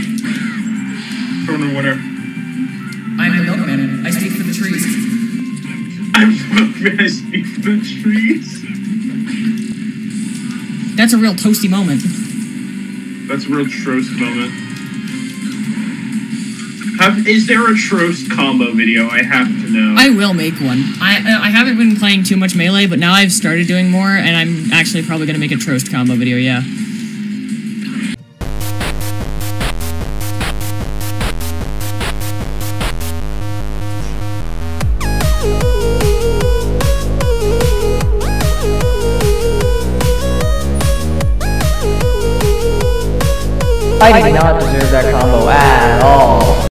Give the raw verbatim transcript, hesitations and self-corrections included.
Or whatever. I'm the milkman. I speak for the trees. I'm the milkman. I speak for the trees. That's a real toasty moment. That's a real Trost moment. Have, is there a Trost combo video? I have to know. I will make one. I I haven't been playing too much Melee, but now I've started doing more, and I'm actually probably going to make a Trost combo video, yeah. I did not deserve that combo at all.